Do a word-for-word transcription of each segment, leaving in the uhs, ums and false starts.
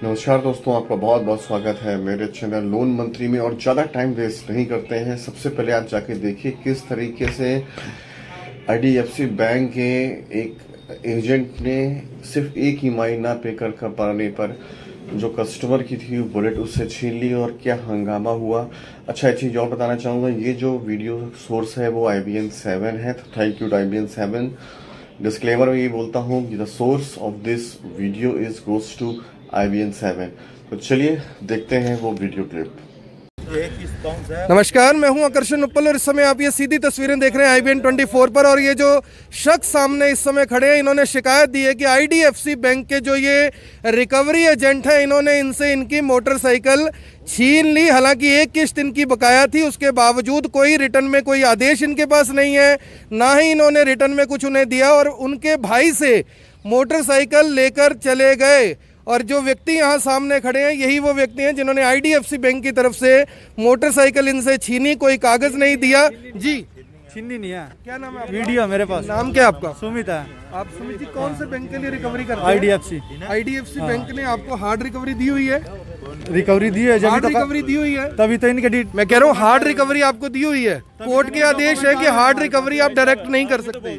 नमस्कार दोस्तों, आपका बहुत बहुत स्वागत है मेरे चैनल लोन मंत्री में। और ज़्यादा टाइम वेस्ट नहीं करते हैं। सबसे पहले आप जाके देखिए किस तरीके से आईडीएफसी बैंक के एक एजेंट ने सिर्फ एक ई एम आई ना पे कर कर पाने पर जो कस्टमर की थी बुलेट उससे छीन ली और क्या हंगामा हुआ। अच्छा, एक चीज़ और बताना चाहूँगा, ये जो वीडियो सोर्स है वो आई बी एन सेवन है। तो thank you I B N seven. Disclaimer में ये बोलता हूँ कि the source of this video is goes to I B N seven. तो चलिए देखते हैं वो वीडियो क्लिप। नमस्कार, मैं हूं आकर्षण उपल और इस समय आप ये सीधी तस्वीरें देख रहे हैं I B N twenty four पर। और ये जो शख्स सामने इस समय खड़े हैं, इन्होंने शिकायत दी है कि आईडीएफसी बैंक के जो ये रिकवरी एजेंट है, इन्होंने इनसे इनकी मोटरसाइकिल छीन ली। हालांकि एक किश्त इनकी बकाया थी, उसके बावजूद कोई रिटर्न में कोई आदेश इनके पास नहीं है, ना ही इन्होंने रिटर्न में कुछ उन्हें दिया और उनके भाई से मोटरसाइकिल लेकर चले गए। और जो व्यक्ति यहाँ सामने खड़े हैं, यही वो व्यक्ति हैं जिन्होंने आईडीएफसी बैंक की तरफ से मोटरसाइकिल इनसे छीनी, कोई कागज नहीं दिया। जी, छीनी नहीं है। क्या नाम है? वीडियो मेरे पास। नाम क्या आपका? सुमित है। आप सुमित जी कौन से बैंक के लिए रिकवरी करते हैं? आईडीएफसी। आईडीएफसी बैंक ने आपको हार्ड रिकवरी दी हुई है? रिकवरी दी है, हार्ड रिकवरी दी हुई है, तभी तो इनके डी... मैं कह रहा हूँ हार्ड रिकवरी आपको दी हुई है। कोर्ट के आदेश है कि हार्ड रिकवरी आप डायरेक्ट नहीं कर सकते।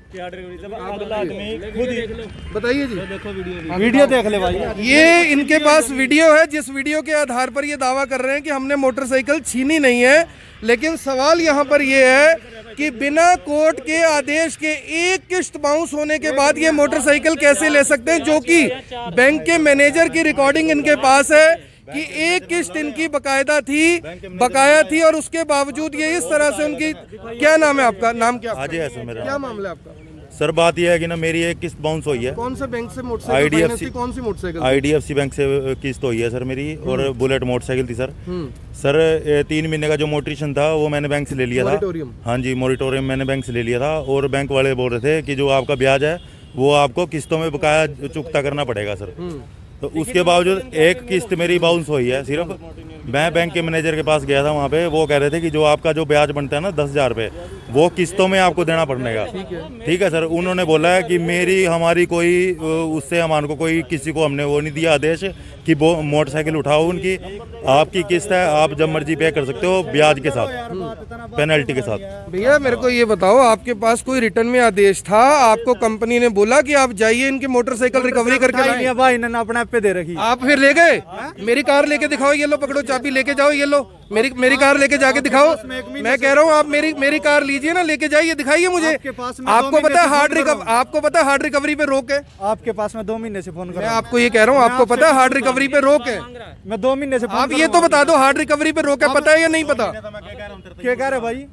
बताइए जी, वीडियो देख ले भाई। ये इनके पास वीडियो है, जिस वीडियो के आधार पर ये दावा कर रहे हैं कि हमने मोटरसाइकिल छीनी नहीं है। लेकिन सवाल यहाँ पर ये है कि बिना कोर्ट के आदेश के एक किश्त बाउंस होने के बाद ये मोटरसाइकिल कैसे ले सकते हैं, जो कि बैंक के मैनेजर की रिकॉर्डिंग इनके पास है कि एक किश्त इनकी बकायदा थी बकाया थी और उसके बावजूद ये इस तरह से उनकी। क्या नाम है आपका? नाम क्या? अजय है सर मेरा। क्या मामला है आपका? सर बात यह है कि ना मेरी एक किस्त बाउंस हुई है। कौन से बैंक से मोटरसाइकिल? आईडीएफसी। कौन सी मोटरसाइकिल? आईडीएफसी बैंक से किस्त हुई है सर मेरी, और बुलेट मोटरसाइकिल थी सर। सर तीन महीने का जो मोटिवेशन था वो मैंने बैंक से ले लिया था। हाँ जी, मोरिटोरियम मैंने बैंक से ले लिया था। और बैंक वाले बोल रहे थे कि जो आपका ब्याज है वो आपको किस्तों में बकाया चुकता करना पड़ेगा सर। तो उसके बावजूद एक किस्त मेरी बाउंस हुई है सिर्फ। मैं बैंक के मैनेजर के पास गया था, वहाँ पे वो कह रहे थे कि जो आपका जो ब्याज बनता है ना दस हजार रुपये, वो किस्तों में आपको देना पड़ेगा। ठीक है सर। उन्होंने बोला है कि मेरी हमारी कोई उससे हमारे को कोई किसी को हमने वो नहीं दिया आदेश कि वो मोटरसाइकिल उठाओ उनकी, आपकी किस्त है, आप जब मर्जी पे कर सकते हो ब्याज के साथ, पेनल्टी के साथ। भैया मेरे को ये बताओ, आपके पास कोई रिटर्न में आदेश था? आपको कंपनी ने बोला कि आप जाइए इनकी मोटरसाइकिल रिकवरी करके लाएं? भाई इन्होंने अपने पे दे रखी। आप फिर ले गए? मेरी कार लेके दिखाओ, ये लो पकड़ो चाबी, लेके जाओ, ये लो मेरी मेरी कार लेके जाके दिखाओ। मैं कह रहा हूँ आप मेरी मेरी कार लीजिए ना, लेके जाइए, दिखाइए मुझे। आपको पता है हार्ड रिकवरी, आपको पता है हार्ड रिकवरी पे रोक है? आपके पास मैं दो महीने से फोन कर रहा हूं। मैं आपको ये कह रहा हूँ, आपको पता है हार्ड रिकवरी पे रोक है? मैं दो महीने से। आप ये तो बता दो हार्ड रिकवरी पे रोक है, पता है या नहीं पता? क्या कह रहे भाई?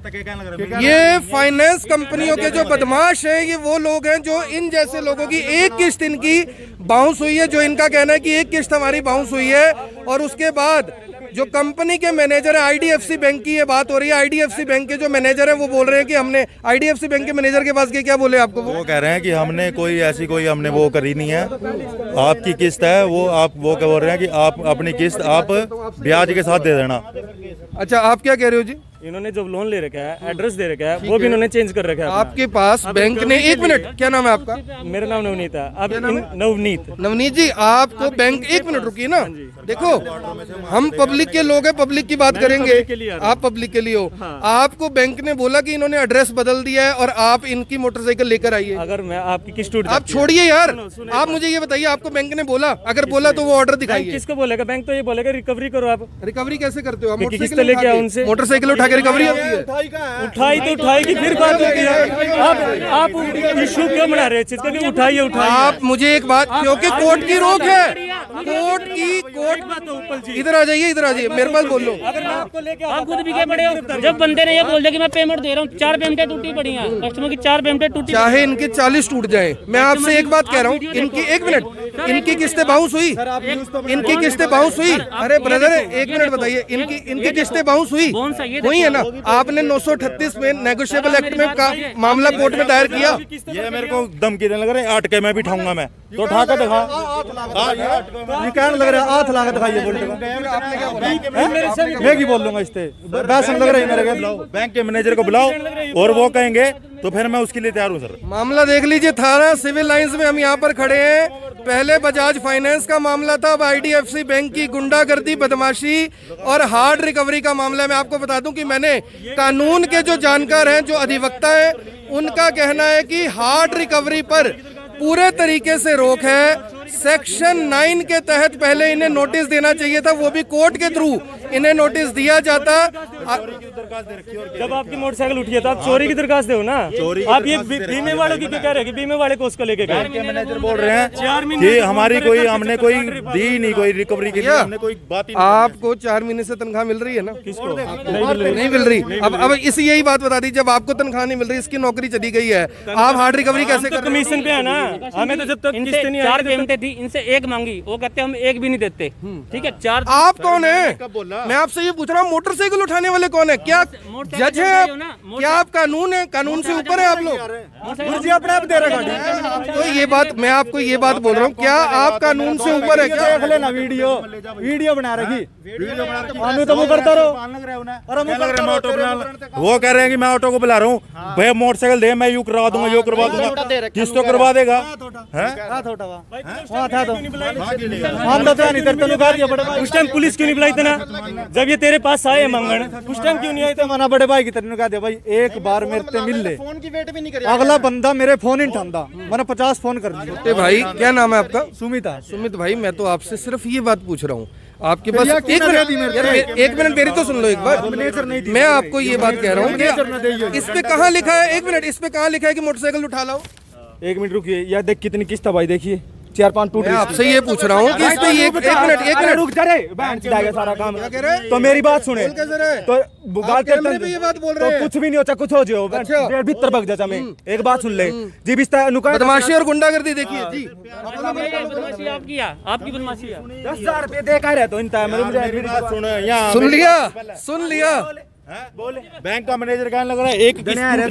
ये फाइनेंस कंपनियों के जो बदमाश हैं, ये वो लोग हैं जो इन जैसे लोगों की एक किस्त इनकी बाउंस हुई है, जो इनका कहना है कि एक किस्त हमारी बाउंस हुई है। और उसके बाद जो कंपनी के मैनेजर है, आईडीएफसी बैंक की ये बात हो रही है, आईडीएफसी बैंक के जो मैनेजर है वो बोल रहे हैं कि हमने आईडीएफसी बैंक के मैनेजर के पास गए, क्या बोले आपको? वो कह रहे हैं कि हमने कोई ऐसी कोई हमने वो करी नहीं है, आपकी किस्त है वो आप वो कह बोल रहे हैं कि आप अपनी किस्त आप ब्याज के साथ दे देना। अच्छा, आप क्या कह रहे हो जी? इन्होंने जो लोन ले रखा है, एड्रेस दे रखा है, वो भी इन्होंने चेंज कर रखा है। आपके पास बैंक ने, एक मिनट, क्या नाम है आपका? मेरा नाम नवनीत है। अब नवनीत नवनीत जी, आपको बैंक, एक मिनट रुकिए ना, देखो हम पब्लिक के लोग हैं, पब्लिक की बात करेंगे, आप पब्लिक के लिए हो। आपको बैंक ने बोला कि इन्होंने एड्रेस बदल दिया है और आप इनकी मोटरसाइकिल लेकर आइए। अगर मैं आपकी किस्त टूट, आप छोड़िए यार, आप मुझे ये बताइए, आपको बैंक ने बोला? अगर बोला तो वो ऑर्डर दिखाइए। किसको बोलेगा? बैंक तो ये बोलेगा रिकवरी करो। आप रिकवरी कैसे करते हो? मोटरसाइकिल लेके आओ उनसे, मोटरसाइकिल उठा के रिकवरी होती है। उठाई तो उठाएगी, फिर बात होती है। आप आप इशू क्यों बना रहे हैं चीज का? उठाइए उठाइए। आप मुझे एक बात, क्योंकि कोर्ट की रोक है, कोर्ट की कोर्ट, इधर आ जाइए, इधर आ जाइए, मेरे पास बोल लो। आप खुद भी पड़े हो। जब बंदे ने ये बोल दिया कि मैं पेमेंट दे रहा हूँ, चार पेमेंटें टूटी पड़ी हैं, कस्टमर की चार पेमेंटें टूटी, चाहे इनके चालीस टूट जाए, मैं आपसे एक बात कह रहा हूँ, इनकी, एक मिनट, इनकी किस्तें बाउंस हुई, इनकी किस्तें बाउंस हुई। अरे ब्रदर एक मिनट बताइए, इनकी इनकी किस्तें बाउंस हुई हुई है ना? आपने नौ सौ अठतीस में नेगोशिएबल एक्ट में का मामला कोर्ट में दायर किया। ये मेरे को धमकी देने लग रहे हैं, आठ के मैं भी उठाऊंगा, मैं तो उठा कर दिखा। ये कहने लग रहा है हाथ ला के दिखाइए। बोल मैं की बोल लूंगा, इससे बहस लग रही है मेरे। बैंक के मैनेजर को बुलाओ और वो कहेंगे तो फिर मैं उसके लिए तैयार हूँ सर। मामला देख लीजिए, थाना सिविल लाइंस में हम यहाँ पर खड़े हैं। पहले बजाज फाइनेंस का मामला था, अब आईडीएफसी बैंक की गुंडागर्दी, बदमाशी और हार्ड रिकवरी का मामला है। मैं आपको बता दूं कि मैंने कानून के जो जानकार हैं, जो अधिवक्ता हैं, उनका कहना है कि हार्ड रिकवरी पर पूरे तरीके से रोक है। सेक्शन नाइन के तहत पहले इन्हें नोटिस देना चाहिए था, वो भी कोर्ट के थ्रू इन्हें नोटिस दिया जाता। जब आपकी मोटरसाइकिल उठी है तो आप चोरी की दरखास्त दो ना। आप ये बीमे वालों की क्या कह रहे हैं कि बीमे वाले को उसको लेके गए? मैनेजर बोल रहे हैं कि हमारी कोई हमने कोई दी नहीं, कोई रिकवरी के लिए हमने कोई बात ही नहीं। आपको चार महीने से तनख्वाह मिल रही है ना? किसको नहीं मिल रही? अब अब इसी यही बात बता दी, जब आपको तनख्वाह नहीं मिल रही, इसकी नौकरी चली गई है, आप हार्ड रिकवरी कैसे कर? कमीशन पे है ना, हमें तो जब तक किस्त नहीं चार पेमेंटें थी, इनसे एक मांगी, वो कहते हम एक भी नहीं देते। ठीक है, चार। आप कौन है? मैं आपसे ये पूछ रहा हूँ, मोटरसाइकिल उठाने वाले कौन है? क्या जज है आप? क्या आप कानून है? कानून से ऊपर है आप लोग? मुझे अपने आप दे रहा गाड़ी। तो ये बात मैं आपको ये बात बोल रहा हूँ, क्या आप कानून से ऊपर है? क्या देख लेना वीडियो वीडियो बना रखी, हमें तो वो करता रहो। वो कह रहे हैं कि मैं ऑटो को बुला रहा हूँ, भैया मोटरसाइकिल दे, मैं यूँ करवा दूंगा, यूँ करवा दूंगा, किस तो करवा देगा? उस टाइम पुलिस क्यों नहीं बुलाई थे ना, जब ये तेरे पास आए मंगन, उस टाइम क्यों नहीं आए थे? मना बड़े भाई की तरह कहा दे भाई, एक बार मेरे से मिल ले, फोन की वेट भी नहीं करी, अगला बंदा मेरे फोन ही उठाता, मैंने पचास फोन कर दिए। भाई क्या नाम है आपका? सुमिता। सुमित भाई, मैं तो आपसे सिर्फ ये बात पूछ रहा हूँ, आपके पास एक मिनट एक मिनट मेरी तो सुन लो एक बार। मैं आपको ये बात कह रहा हूँ कि इस पे कहाँ लिखा है, एक मिनट, इस पे कहाँ लिखा है कि मोटरसाइकिल उठा लाओ? एक मिनट रुकिए, यार देख कितनी किस्त है भाई, देखिए चार पांच टूट। मैं आपसे ये पूछ रहा हूँ कि इस पे ये एक मिनट एक मिनट रुक जा रे, बैंक जाएगा सारा काम। तो मेरी बात सुने, तो ये बात बोल रहे हैं, कुछ भी नहीं होता, कुछ हो जाओ भीतर भग जा। मैं एक बात सुन ले जी, बिस्तर बदमाशी और गुंडागर्दी देखिए जी, आपकी आपकी बदमाशी है। दस हजार रुपये दे कर तो इन सुन लिया सुन लिया बैंक का मैनेजर कहने लग रहा है एक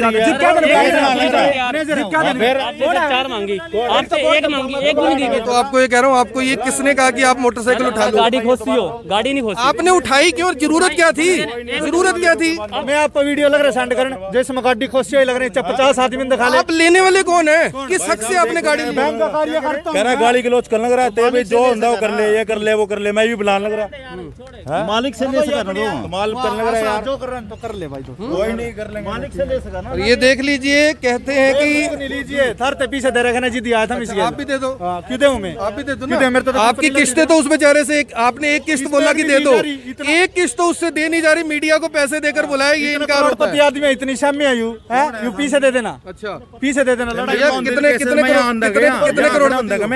चार मांगी, आपसे एक मांगी, एक भी नहीं दी। तो आपको ये कह रहा हूँ, आपको ये किसने कहा कि आप मोटरसाइकिल उठा लो? गाड़ी खोसी हो, गाड़ी नहीं खोसी। आपने उठाई क्यों? जरूरत क्या थी? जरूरत क्या थी? मैं आपको वीडियो लग रहा है सेंड करने, जैसे मैं गाड़ी खोसी लग रही है, पचास आदमी दिखा ले। आप लेने वाले कौन है? किस हक से आपने गाड़ी ली? बैंक का कार्य करता हूं। कह रहा गाली गलौज करने लग रहा है, जो होता वो कर ले, ये कर ले, वो कर ले, मैं भी बुलाने लग रहा। मालिक से ले सका ना, माल करने लग रहा है, जो कर रहा है तो कर ले भाई, तो कोई नहीं कर लेंगे, मालिक से ले सका ना। और ये देख लीजिए, कहते हैं कि लीजिए थर ते पीछे दे रखा ना जी, दिया था मिस। आप भी दे दो। क्यों दूं मैं? आप भी दे दो ना। आपकी किस्तें तो उस बेचारे से एक, आपने एक किस्त बोला कि दे दो, एक किस्त तो उससे दे नहीं जा रही, मीडिया को पैसे देकर बुलाया, ये इनका करोड़पति आदमी है, इतनी शामी आयु है, यू पीछे दे देना। अच्छा पीछे दे देना। कितने कितने कितने करोड़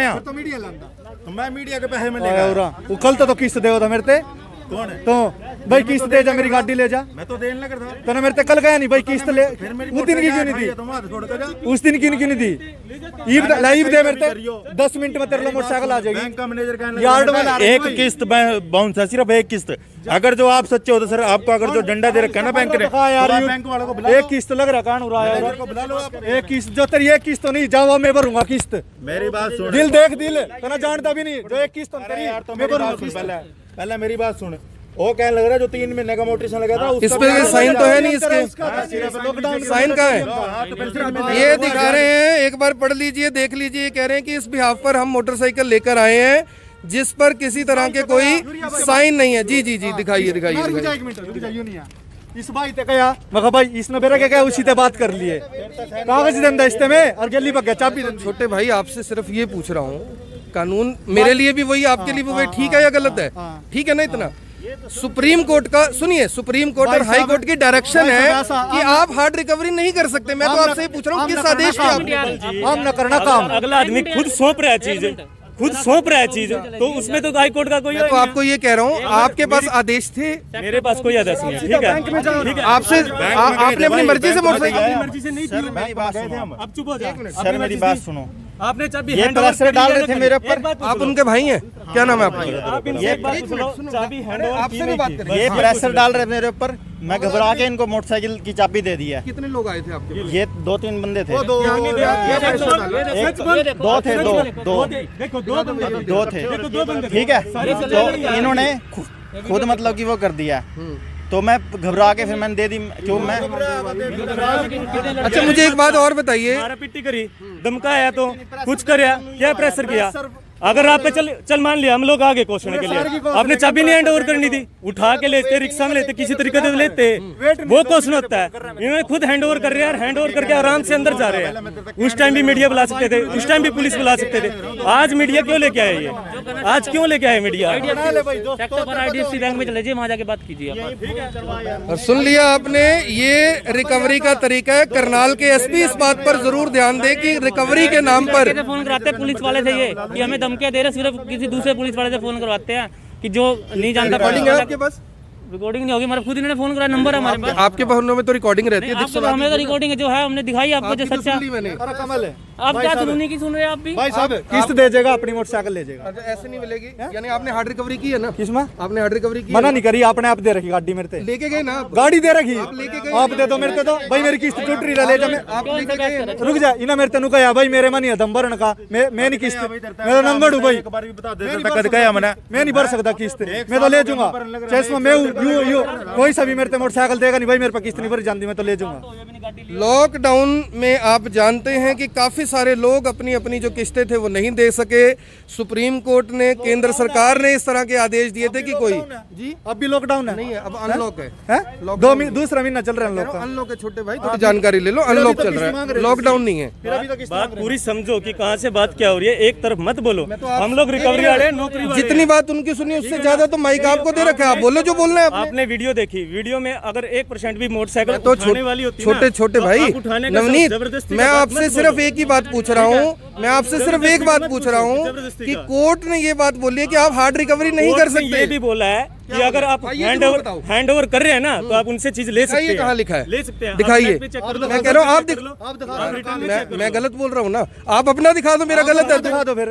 मैं मीडिया के पैसे में लेगा। वो कल तो किस्त दे था मेरे ते, कौन है? तो भाई किस्त दे जा, मेरी गाड़ी ले जा। मैं तो देने लगा था, तो मेरे ते कल गया नहीं भाई, किस्त ले। उस दिन की क्यों नहीं दी? उस दिन क्यों क्यों नहीं दी? ईब लाइव दे मेरे ते, दस मिनट में तेरे मोटरसाइकिल आ जाएगी। बैंक का मैनेजर कहने यार्ड में एक किस्त बाउंस है, सिर्फ एक किस्त। अगर जो आप सच्चे हो तो सर, आपको अगर जो डंडा दे रखा है ना बैंक ने, बैंक वालों को बुला लो। एक किस्त लग रहा कान उड़ा है, एक किस्त जो तेरी एक किस्त तो नहीं, जाओ मैं भरूंगा किस्त। मेरी बात सुन, दिल देख दिल, तो जानता भी नहीं, जो एक किस्त तेरी मैं भरूंगा किस्त। पहले मेरी बात सुन, वो कहने लग रहा है जो तीन महीने का मोटिवेशन लगा था, इस पे साइन तो है नहीं, इसके साइन का है, ये दिखा रहे हैं, एक बार पढ़ लीजिए, देख लीजिए। कह रहे हैं कि इस बिहाफ पर हम मोटरसाइकिल लेकर आए हैं जिस पर किसी तरह के कोई साइन नहीं है। जी जी जी दिखाइए दिखाइए। इस भाई ते कया मैं भाई इसने बेरा क्या क्या उसी ते बात कर लिए, कागज देंदा इस्ते में और गली पर चाबी। छोटे भाई आपसे सिर्फ ये पूछ रहा हूँ, कानून मेरे लिए भी वही, आपके लिए भी वही, ठीक है या गलत है? ठीक है ना? इतना सुप्रीम कोर्ट का सुनिए, सुप्रीम कोर्ट और हाई कोर्ट की डायरेक्शन है कि आप हार्ड रिकवरी नहीं कर सकते। मैं तो आपसे पूछ रहा हूँ किस आदेश पे आप हम न करना काम। अगला आदमी खुद सौंप रहा है चीज, खुद सौंप रहा है चीज, तो उसमें तो हाई कोर्ट का कोई। मैं तो आपको ये कह रहा हूँ, आपके पास आदेश थे? मेरे पास कोई आदेश नहीं है। ठीक है, आपसे आपने अपनी मर्जी से मोटरसाइकिल मर्जी से नहीं की। मेरी बात सुनो, अब चुप हो जाओ सर, मेरी बात सुनो। आपने चाबी ये प्रेशर डाल रहे थे मेरे ऊपर, आप उनके भाई हैं? क्या नाम है आपका? ये चाबी हैंड ओवर आपसे भी बात करें। ये प्रेशर डाल रहे थे मेरे ऊपर, मैं घबरा के इनको मोटरसाइकिल की चाबी दे दी है। कितने लोग आए थे आपके पास? ये दो तीन बंदे थे, दो दो थे, दो दो देखो दो बंदे दो थे, ठीक है। तो इन्होंने खुद मतलब कि वो कर दिया, तो मैं घबरा के फिर मैंने दे दी क्यों मैं। अच्छा मुझे एक बात और बताइए, मारा पिट्टी करी, धमकाया तो कुछ करया, क्या प्रेशर किया? अगर आप पे चल चल मान लिया हम लोग आगे क्वेश्चन के लिए, आपने चाबी नहीं हैंड ओवर करनी थी, उठा के लेते, रिक्शा में लेते, किसी तरीके से लेते, वो क्वेश्चन होता है। इन्होंने खुद हैंड ओवर कर रहे हैं, हैंड ओवर करके आराम से अंदर जा रहे हैं। उस टाइम भी मीडिया बुला सकते थे, उस टाइम भी पुलिस बुला सकते थे। आज मीडिया क्यों लेके आए? ये आज क्यों लेके आए मीडिया? आईडीएफसी बैंक में चले जाइए, वहाँ जाके बात कीजिए। और सुन लिया आपने, ये रिकवरी का तरीका है। करनाल के एसपी इस बात पर जरूर ध्यान दें कि रिकवरी के नाम पर फोन कराते हैं पुलिस वाले से ये कि हमें धमकियां दे रहे, सिर्फ किसी दूसरे पुलिस वाले से फोन करवाते हैं कि जो नहीं जानता। रिकॉर्डिंग है आपके पास? रिकॉर्डिंग नहीं होगी, हमारे खुद इन्होंने फोन करा, नंबर है हमारे पास। आपके फोनों में तो रिकॉर्डिंग रहती है, हमें तो रिकॉर्डिंग जो है हमने दिखाई आपको, जो सच्चा। कमल है, आप क्या सुनने की सुन रहे हैं आप भी? भाई साहब किस्त दे जाएगा, अपनी मोटरसाइकिल ले जाएगा। ऐसे नहीं मिलेगी, यानी आपने हार्ड रिकवरी की है ना? किसमें आपने हार्ड रिकवरी की? मना नहीं करी, आपने आप दे रखी गाड़ी मेरे से, लेके गए ना आप? गाड़ी दे रखी, लेके गए, आप दे दो मेरे को। तो भाई मेरी किस्त टूट रही ले जा, आप लेके गए। रुक जा, इन्हें मेरे तेन कहा भाई मेरे मन दम भरन का, मैं मैं नहीं किस्त, मेरा नंबर हूँ भाई, मैं नहीं भर सकता किस्त, मैं तो ले जाऊंगा। चाहे मैं यू यू कोई सा भी मेरे मोटरसाइकिल देगा नहीं भाई, मेरे पास किस्त नहीं भरी जाती, मैं तो ले जाऊंगा। लॉकडाउन में आप जानते हैं कि काफी सारे लोग अपनी अपनी जो किस्तें थे वो नहीं दे सके। सुप्रीम कोर्ट ने, केंद्र सरकार ने इस तरह के आदेश दिए थे कि कोई जी अब भी लॉकडाउन है, नहीं है, अब अनलॉक है, है? दो दूसरा महीना चल रहा है अनलॉक। अनलॉक है छोटे भाई, थोड़ी जानकारी ले लो, अनलॉक चल रहा है, लॉकडाउन नहीं है। बात पूरी समझो कि कहाँ से बात क्या हो रही है, एक तरफ मत बोलो। हम लोग रिकवरी वाले, नौकरी वाले, जितनी बात उनकी सुनी उससे ज्यादा तो माइक आपको दे रखा है, आप बोलो जो बोलना है। आपने वीडियो देखी, वीडियो में अगर एक परसेंट भी मोटरसाइकिल तो उठाने वाली होती छोटे छोटे भाई नवनीत, मैं आपसे सिर्फ एक ही बात पूछ रहा हूँ, मैं आपसे सिर्फ एक बात पूछ रहा हूँ कि कोर्ट ने ये बात बोली है कि आप हार्ड रिकवरी नहीं कर सकते। ये भी बोला है कि अगर आप हैंड ओवर हैंड ओवर कर रहे हैं ना, तो आप उनसे चीज ले सकते हैं। कहाँ लिखा है? ले सकते हैं, दिखाइए। मैं कह रहा हूँ आप दिखा, मैं गलत बोल रहा हूँ ना, आप अपना दिखा दो, मेरा गलत है, दिखा दो। फिर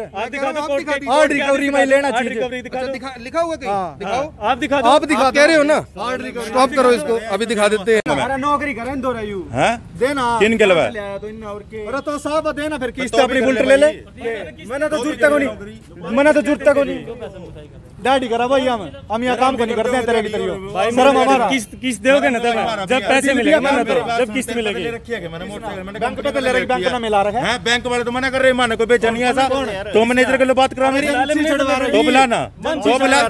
हार्ड रिकवरी में लेना चाहिए, लिखा हुआ कहीं, दिखाओ। आप दिखा दो, आप दिखा कह रहे हो ना, स्टॉप करो इसको, अभी दिखा देते हैं। नौकरी करें दो रही देना किन के लगा? अरे तो साहब देना फिर किस्त अपनी बुलेट ले ले, मैंने तो जुटता को नहीं, मैंने तो जुटता को नहीं डैडी करा भाई, हम हम यहाँ काम को नहीं करते हैं तेरे की तरह। शर्म हमारा, किस्त किस्त दोगे ना तब जब पैसे मिलेंगे ना, तो जब किस्त मिलेगी। बैंक पे तो ले रही, बैंक ना मिला रखा है, बैंक वाले तो मना कर रहे, माने को बेचा नहीं ऐसा, तो मैनेजर के लिए बात करा मेरी, तो बुला ना, तो बुला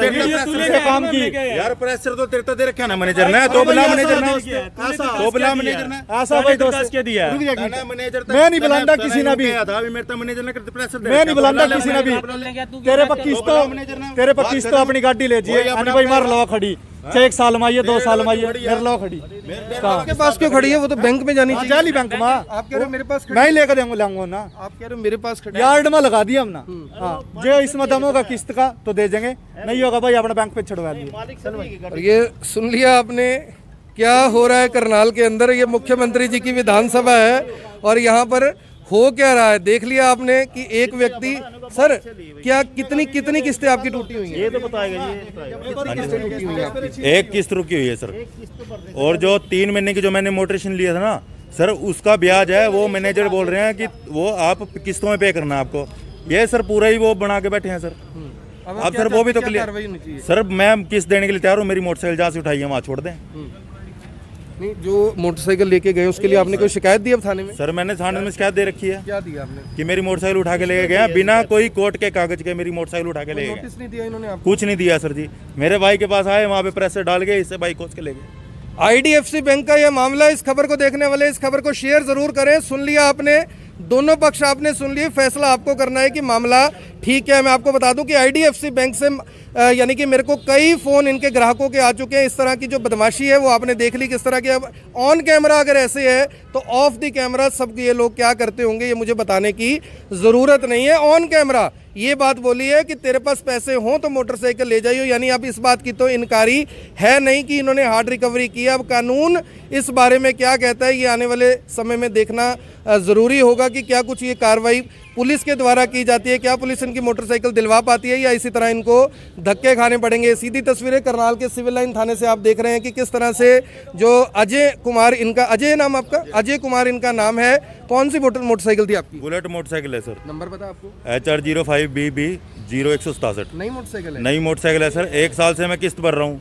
काम की यार, प्रेशर तो तेरे तो दे रखा ना मैनेजर ने, तो बुला मैनेजर ने, तो बुला मैनेजर ने। ऐसा भाई दोस्त क्या दिया? मैनेजर मैं नहीं बुलाता किसी ने भी, मेरे मैनेजर ने प्रेशर, मैं नहीं बुलाता किसी ने भी। तेरे पर किस्त तो तेरे पर किस्त तो अपनी गाड़ी ले जाइए, अपनी भाई मार लो खड़ी, चाहे एक साल में आइए, दो साल में आइए, मेरे लो खड़ी। आपके पास क्यों खड़ी है? वो तो बैंक में जानी चाहिए। जाली बैंक में आप कह रहे हो मेरे पास, मैं ही लेकर देंगे लाऊंगा ना, आप कह रहे हो मेरे पास खड़ी, यार्ड में लगा दिया हमने। हाँ, जो इसमें दम होगा किस्त का तो दे देंगे, नहीं होगा भाई अपने बैंक पे छुड़वा दिए। और ये सुन लिया आपने क्या हो रहा है करनाल के अंदर। ये मुख्यमंत्री जी की विधानसभा है और यहाँ पर हो क्या रहा है देख लिया आपने कि एक व्यक्ति, सर क्या कितनी कितनी किस्तें आपकी टूटी हुई हैं? ये तो बताएगा, ये एक किस्त रुकी हुई है सर, और जो तीन महीने की जो मैंने मोटरेशन लिया था ना सर, उसका ब्याज है, वो मैनेजर बोल रहे हैं कि वो आप किस्तों में पे करना आपको। ये सर पूरा ही वो बना के बैठे हैं सर। अब सर वो भी तो क्लियर सर, मैं किस्त देने के लिए तैयार हूँ, मेरी मोटरसाइकिल जहाँ से उठाई है वहाँ छोड़ दें। नहीं, जो मोटरसाइकिल लेके गए उसके लिए आपने कोई शिकायत दी अब थाने में? सर मैंने थाने में शिकायत दे रखी है। क्या दिया आपने? कि मेरी मोटरसाइकिल उठा के लेके गया बिना कोई कोर्ट के कागज के, मेरी मोटरसाइकिल उठा के ले गए। नोटिस नहीं दिया इन्होंने आपको? कुछ नहीं दिया सर जी, मेरे भाई के पास आए, वहाँ पे प्रेशर डाल गए, इससे बाइक खोज के ले गए। आईडीएफसी बैंक का यह मामला, इस खबर को देखने वाले इस खबर को शेयर जरूर करें। सुन लिया आपने, दोनों पक्ष आपने सुन लिए, फैसला आपको करना है कि मामला ठीक है। मैं आपको बता दूं कि आईडीएफसी बैंक से यानी कि मेरे को कई फ़ोन इनके ग्राहकों के आ चुके हैं। इस तरह की जो बदमाशी है वो आपने देख ली किस तरह की। अब ऑन कैमरा अगर ऐसे है तो ऑफ द कैमरा सब ये लोग क्या करते होंगे ये मुझे बताने की ज़रूरत नहीं है। ऑन कैमरा ये बात बोली है कि तेरे पास पैसे हों तो मोटरसाइकिल ले जाइए, यानी अब इस बात की तो इनकारी है नहीं कि इन्होंने हार्ड रिकवरी की। अब कानून इस बारे में क्या कहता है ये आने वाले समय में देखना ज़रूरी होगा कि क्या कुछ ये कार्रवाई पुलिस के द्वारा की जाती है, क्या पुलिस इनकी मोटरसाइकिल दिलवा पाती है या इसी तरह इनको धक्के खाने पड़ेंगे। सीधी तस्वीरें करनाल के सिविल लाइन थाने से आप देख रहे हैं कि किस तरह से जो अजय कुमार, इनका अजय नाम, आपका अजय कुमार इनका नाम है। कौन सी मोटरसाइकिल थी आपकी? बुलेट मोटरसाइकिल है सर। नंबर पता आपको? H R zero five B B zero एक सौ सतासठ। नई मोटरसाइकिल है? नई मोटरसाइकिल है सर, एक साल से मैं किस्त भर रहा हूँ।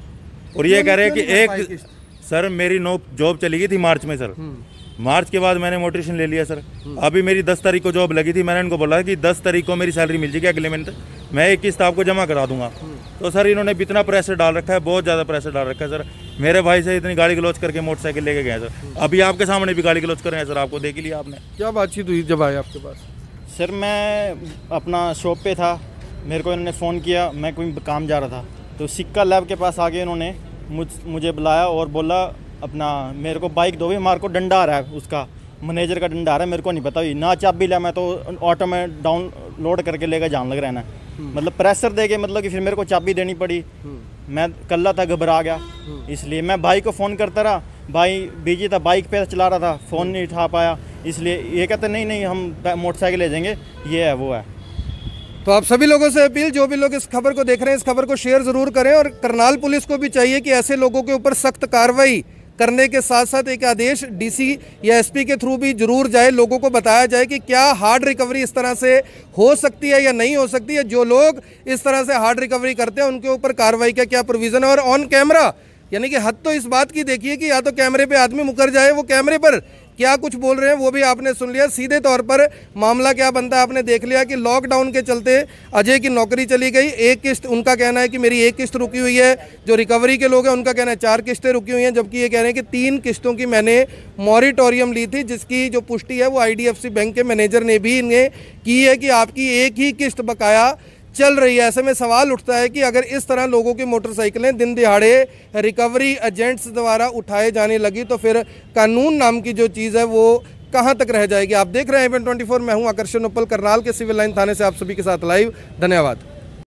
और ये कह रहे हैं कि एक सर मेरी नो जॉब चली गई थी मार्च में सर, मार्च के बाद मैंने मोटिवेशन ले लिया सर। अभी मेरी दस तारीख को जॉब लगी थी, मैंने इनको बोला कि दस तारीख को मेरी सैलरी मिल जाएगी अगले महीने, मैं एक किस्त आपको जमा करा दूंगा। तो सर इन्होंने इतना प्रेशर डाल रखा है, बहुत ज़्यादा प्रेशर डाल रखा है सर। मेरे भाई से इतनी गाली गलौज करके मोटरसाइकिल लेके गए सर, अभी आपके सामने भी गाली गलौज कर रहे हैं सर, आपको देख ही लिया आपने। क्या बातचीत हुई जब आए आपके पास? सर मैं अपना शॉप पे था, मेरे को इन्होंने फ़ोन किया, मैं कोई काम जा रहा था, तो सिक्का लैब के पास आके इन्होंने मुझ मुझे बुलाया और बोला अपना मेरे को बाइक दो भी, मार को डंडा आ रहा है, उसका मैनेजर का डंडा आ रहा है, मेरे को नहीं पता ना चाबी लिया, मैं तो ऑटो में डाउनलोड करके लेकर जान लग रहा है ना, मतलब प्रेशर दे के मतलब कि फिर मेरे को चाबी देनी पड़ी। मैं कल्ला था, घबरा गया, इसलिए मैं भाई को फ़ोन करता रहा, भाई बिजी था, बाइक पे चला रहा था, फ़ोन नहीं उठा पाया, इसलिए ये कहते नहीं नहीं हम मोटरसाइकिल ले जाएंगे, ये है वो है। तो आप सभी लोगों से अपील, जो भी लोग इस खबर को देख रहे हैं, इस खबर को शेयर जरूर करें, और करनाल पुलिस को भी चाहिए कि ऐसे लोगों के ऊपर सख्त कार्रवाई करने के साथ साथ एक आदेश डीसी या एसपी के थ्रू भी जरूर जाए, लोगों को बताया जाए कि क्या हार्ड रिकवरी इस तरह से हो सकती है या नहीं हो सकती है। जो लोग इस तरह से हार्ड रिकवरी करते हैं उनके ऊपर कार्रवाई का क्या प्रोविजन है। और ऑन कैमरा यानी कि हद तो इस बात की देखिए कि या तो कैमरे पे आदमी मुकर जाए, वो कैमरे पर क्या कुछ बोल रहे हैं वो भी आपने सुन लिया, सीधे तौर पर मामला क्या बनता है आपने देख लिया कि लॉकडाउन के चलते अजय की नौकरी चली गई, एक किस्त उनका कहना है कि मेरी एक किस्त रुकी हुई है, जो रिकवरी के लोग हैं उनका कहना है चार किस्तें रुकी हुई हैं, जबकि ये कह रहे हैं कि तीन किस्तों की मैंने मॉरिटोरियम ली थी, जिसकी जो पुष्टि है वो आईडीएफसी बैंक के मैनेजर ने भी इन्हें की है कि आपकी एक ही किस्त बकाया चल रही है। ऐसे में सवाल उठता है कि अगर इस तरह लोगों की मोटरसाइकिलें दिन दिहाड़े रिकवरी एजेंट्स द्वारा उठाए जाने लगी तो फिर कानून नाम की जो चीज़ है वो कहां तक रह जाएगी। आप देख रहे हैं I B N twenty four, मैं हूं आकर्षण उप्पल, करनाल के सिविल लाइन थाने से आप सभी के साथ लाइव। धन्यवाद।